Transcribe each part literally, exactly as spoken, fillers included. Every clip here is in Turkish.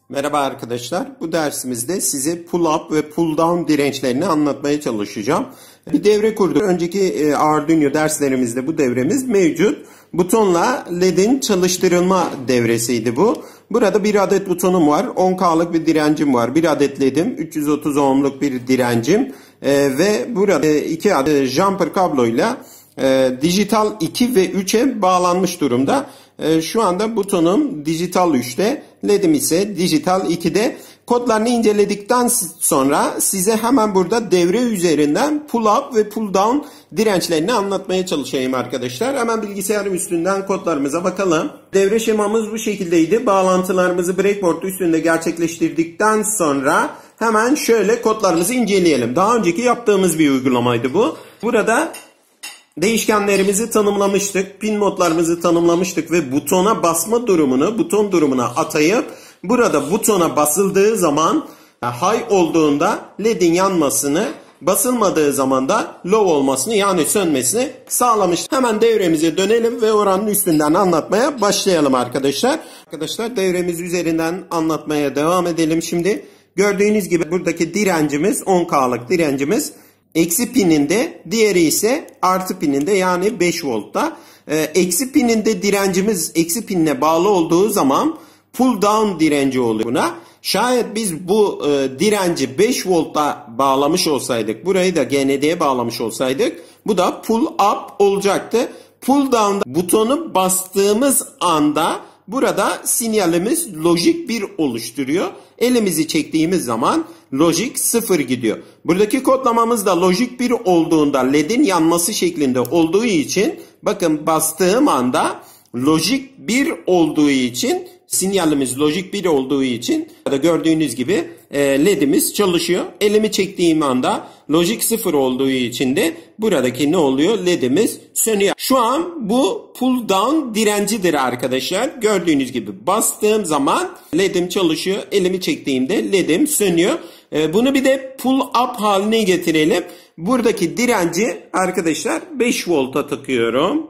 Merhaba arkadaşlar. Bu dersimizde size pull up ve pull down dirençlerini anlatmaya çalışacağım. Bir devre kurduk. Önceki Arduino derslerimizde bu devremiz mevcut. Butonla ledin çalıştırılma devresiydi bu. Burada bir adet butonum var. on K'lık bir direncim var. Bir adet ledim. üç yüz otuz ohmluk bir direncim. Ee, ve burada iki adet jumper kabloyla e, dijital iki ve üçe bağlanmış durumda. Şu anda butonum dijital üçte, ledim ise dijital ikide. Kodlarını inceledikten sonra size hemen burada devre üzerinden pull up ve pull down dirençlerini anlatmaya çalışayım arkadaşlar. Hemen bilgisayarım üstünden kodlarımıza bakalım. Devre şemamız bu şekildeydi. Bağlantılarımızı breadboard üstünde gerçekleştirdikten sonra hemen şöyle kodlarımızı inceleyelim. Daha önceki yaptığımız bir uygulamaydı bu. Burada değişkenlerimizi tanımlamıştık, pin modlarımızı tanımlamıştık ve butona basma durumunu buton durumuna atayıp burada butona basıldığı zaman high olduğunda ledin yanmasını, basılmadığı zaman da low olmasını yani sönmesini sağlamıştık. Hemen devremize dönelim ve oranın üstünden anlatmaya başlayalım arkadaşlar. Arkadaşlar devremiz üzerinden anlatmaya devam edelim şimdi. Gördüğünüz gibi buradaki direncimiz on K'lık direncimiz. Eksi pininde, diğeri ise artı pininde yani beş voltta. Ee, eksi pininde direncimiz eksi pinine bağlı olduğu zaman pull down direnci oluyor buna. Şayet biz bu e, direnci beş voltta bağlamış olsaydık, burayı da G N D'ye bağlamış olsaydık, bu da pull up olacaktı. Pull down'da butonu bastığımız anda burada sinyalimiz lojik bir oluşturuyor. Elimizi çektiğimiz zaman lojik sıfır gidiyor. Buradaki kodlamamız da lojik bir olduğunda ledin yanması şeklinde olduğu için bakın bastığım anda lojik bir olduğu için sinyalimiz lojik bir olduğu için gördüğünüz gibi ledimiz çalışıyor. Elimi çektiğim anda lojik sıfır olduğu için de buradaki ne oluyor? Ledimiz sönüyor. Şu an bu pull down direncidir arkadaşlar. Gördüğünüz gibi bastığım zaman ledim çalışıyor. Elimi çektiğimde ledim sönüyor. Bunu bir de pull up haline getirelim. Buradaki direnci arkadaşlar beş volta takıyorum.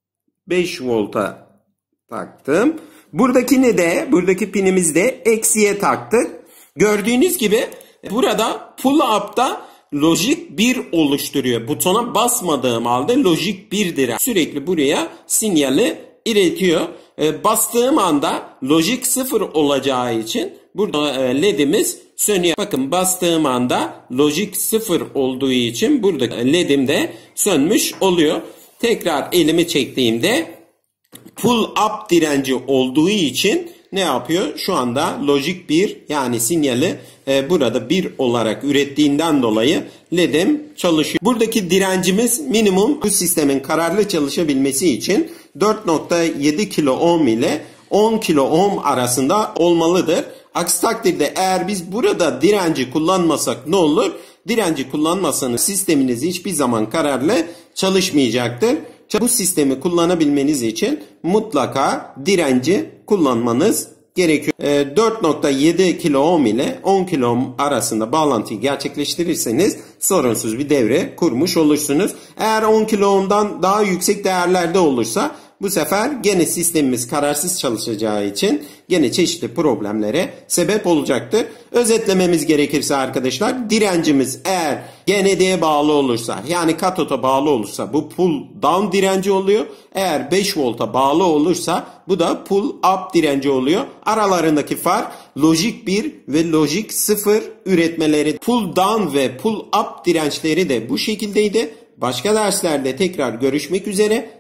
beş volta taktım. Buradakini de, buradaki pinimizi de eksiye taktık. Gördüğünüz gibi burada pull up'ta lojik bir oluşturuyor. Butona basmadığım halde lojik birdir. Sürekli buraya sinyali iletiyor. E, bastığım anda lojik sıfır olacağı için burada e, ledimiz sönüyor. Bakın bastığım anda lojik sıfır olduğu için burada ledim de sönmüş oluyor. Tekrar elimi çektiğimde pull up direnci olduğu için ne yapıyor? Şu anda lojik bir yani sinyali e, burada bir olarak ürettiğinden dolayı ledim çalışıyor. Buradaki direncimiz minimum bu sistemin kararlı çalışabilmesi için dört nokta yedi kilo ohm ile on kilo ohm arasında olmalıdır. Aksi takdirde eğer biz burada direnci kullanmasak ne olur? Direnci kullanmasanız sisteminiz hiçbir zaman kararlı çalışmayacaktır. Bu sistemi kullanabilmeniz için mutlaka direnci kullanmanız gerekiyor. dört nokta yedi kilo ohm ile on kilo ohm arasında bağlantıyı gerçekleştirirseniz sorunsuz bir devre kurmuş olursunuz. Eğer on kilo ohm'dan daha yüksek değerlerde olursa bu sefer gene sistemimiz kararsız çalışacağı için gene çeşitli problemlere sebep olacaktır. Özetlememiz gerekirse arkadaşlar direncimiz eğer G N D'ye bağlı olursa yani katota bağlı olursa bu pull down direnci oluyor. Eğer beş volta bağlı olursa bu da pull up direnci oluyor. Aralarındaki fark lojik bir ve lojik sıfır üretmeleri. Pull down ve pull up dirençleri de bu şekildeydi. Başka derslerde tekrar görüşmek üzere.